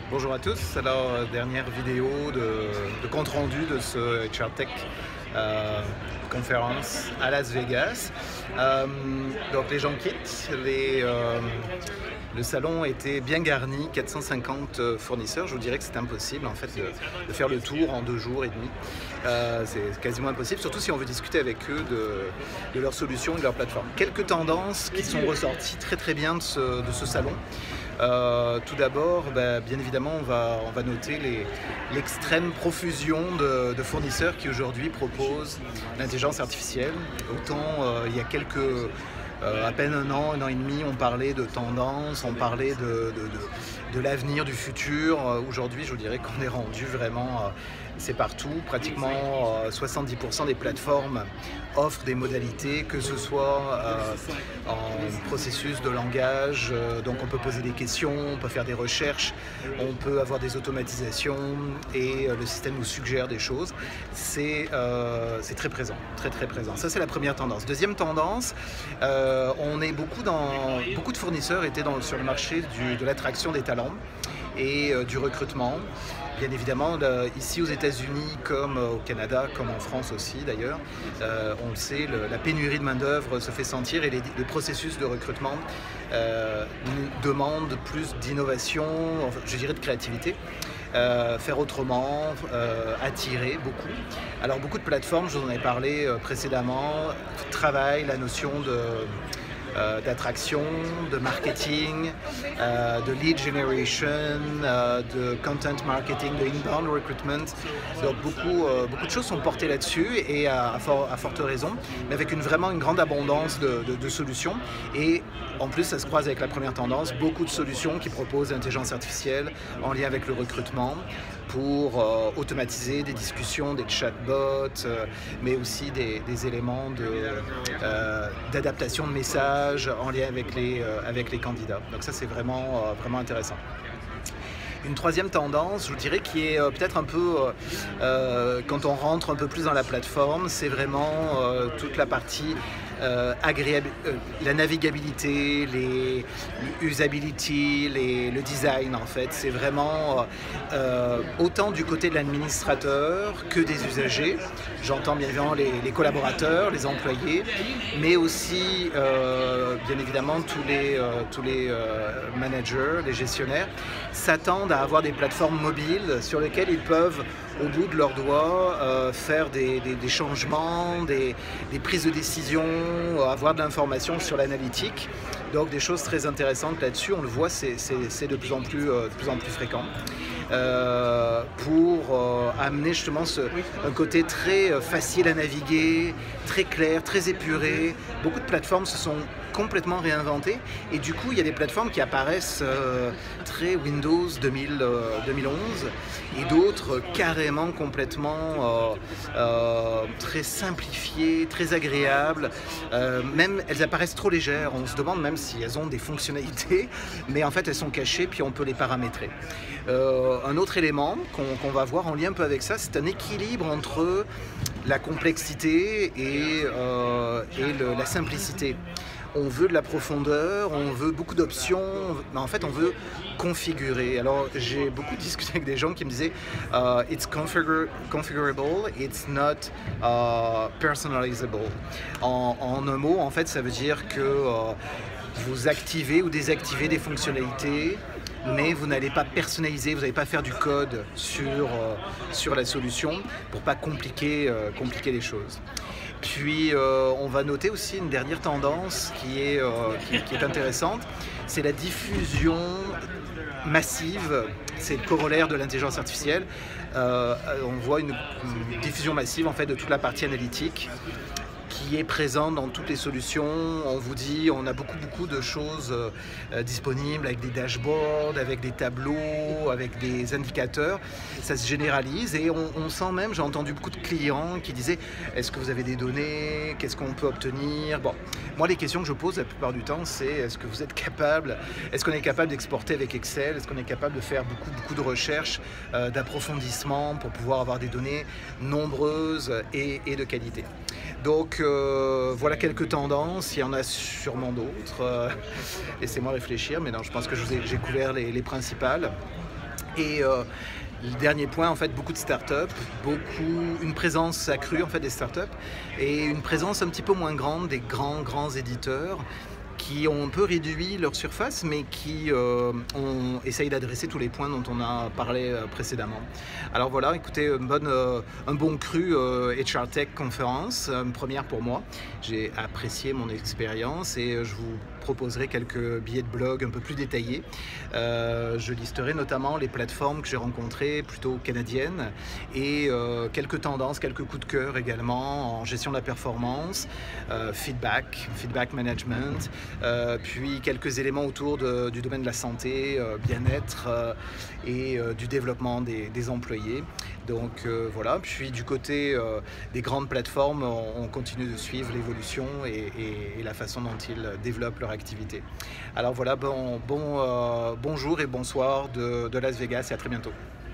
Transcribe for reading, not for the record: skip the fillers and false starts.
Bonjour à tous, alors dernière vidéo de compte rendu de ce HR Tech Conference à Las Vegas. Donc les gens quittent, le salon était bien garni, 450 fournisseurs. Je vous dirais que c'est impossible en fait de faire le tour en 2 jours et demi. C'est quasiment impossible, surtout si on veut discuter avec eux de leurs solutions et de leur plateforme. Quelques tendances qui sont ressorties très bien de ce salon. Tout d'abord, bien évidemment, on va noter l'extrême profusion de fournisseurs qui aujourd'hui proposent l'intelligence artificielle. Autant il y a à peine un an et demi, on parlait de tendance, on parlait de l'avenir, du futur. Aujourd'hui, je vous dirais qu'on est rendu vraiment, c'est partout. Pratiquement 70% des plateformes offrent des modalités, que ce soit en processus de langage, donc on peut poser des questions, on peut faire des recherches, on peut avoir des automatisations et le système nous suggère des choses. C'est très présent, très présent. Ça, c'est la première tendance. Deuxième tendance, on est beaucoup de fournisseurs étaient sur le marché de l'attraction des talents et du recrutement. Bien évidemment, ici aux États-Unis comme au Canada, comme en France aussi d'ailleurs, on le sait, la pénurie de main-d'œuvre se fait sentir et les processus de recrutement demandent plus d'innovation, je dirais de créativité. Faire autrement, attirer beaucoup. Alors beaucoup de plateformes, je vous en ai parlé précédemment, travaillent la notion d'attraction, de marketing, de lead generation, de content marketing, de inbound recruitment. Donc beaucoup de choses sont portées là-dessus et à forte raison, mais avec vraiment une grande abondance de solutions. Et en plus, ça se croise avec la première tendance, beaucoup de solutions qui proposent l'intelligence artificielle en lien avec le recrutement pour automatiser des discussions, des chatbots, mais aussi des éléments d'adaptation de messages en lien avec les candidats. Donc ça, c'est vraiment intéressant. Une troisième tendance, je vous dirais, qui est peut-être un peu, quand on rentre un peu plus dans la plateforme, c'est vraiment toute la partie la navigabilité, usability, le design en fait. C'est vraiment autant du côté de l'administrateur que des usagers. J'entends bien évidemment les collaborateurs, les employés, mais aussi bien évidemment tous les managers, les gestionnaires s'attendent à avoir des plateformes mobiles sur lesquelles ils peuvent au bout de leurs doigts faire des changements, des prises de décision, avoir de l'information sur l'analytique. Donc des choses très intéressantes là-dessus, on le voit, c'est de plus en plus fréquent. Pour amener justement un côté très facile à naviguer, très clair, très épuré. Beaucoup de plateformes se sont complètement réinventées et du coup il y a des plateformes qui apparaissent très Windows 2011 et d'autres carrément complètement très simplifiées, très agréables. Même elles apparaissent trop légères, on se demande même si elles ont des fonctionnalités, mais en fait elles sont cachées puis on peut les paramétrer. Un autre élément qu'on va voir en lien un peu avec ça, c'est un équilibre entre la complexité et la simplicité. On veut de la profondeur, on veut beaucoup d'options, mais en fait on veut configurer. Alors j'ai beaucoup discuté avec des gens qui me disaient it's configurable, it's not personalizable. En un mot, en fait, ça veut dire que vous activez ou désactivez des fonctionnalités, mais vous n'allez pas personnaliser, vous n'allez pas faire du code sur la solution pour pas compliquer les choses. Puis on va noter aussi une dernière tendance qui est intéressante, c'est la diffusion massive, c'est le corollaire de l'intelligence artificielle. On voit une diffusion massive en fait de toute la partie analytique qui est présente dans toutes les solutions. On vous dit, on a beaucoup de choses disponibles avec des dashboards, avec des tableaux, avec des indicateurs. Ça se généralise et on sent même, j'ai entendu beaucoup de clients qui disaient est-ce que vous avez des données, qu'est-ce qu'on peut obtenir. Bon, moi les questions que je pose la plupart du temps c'est est-ce que vous êtes capable, est-ce qu'on est capable d'exporter avec Excel, est-ce qu'on est capable de faire beaucoup de recherches, d'approfondissement pour pouvoir avoir des données nombreuses et de qualité. Donc voilà quelques tendances, il y en a sûrement d'autres. Laissez-moi réfléchir, mais non, je pense que j'ai couvert les principales. Et le dernier point, en fait, beaucoup de startups, une présence accrue en fait des startups et une présence un petit peu moins grande des grands éditeurs qui ont un peu réduit leur surface, mais qui essayent d'adresser tous les points dont on a parlé précédemment. Alors voilà, écoutez, un bon cru HR Tech conférence, une première pour moi. J'ai apprécié mon expérience et je vous proposerai quelques billets de blog un peu plus détaillés. Je listerai notamment les plateformes que j'ai rencontrées, plutôt canadiennes, et quelques tendances, quelques coups de cœur également en gestion de la performance, feedback management, puis quelques éléments autour du domaine de la santé, bien-être et du développement des employés. Donc voilà, puis du côté des grandes plateformes, on continue de suivre l'évolution et la façon dont ils développent leur activité. Alors voilà, bonjour et bonsoir de Las Vegas et à très bientôt.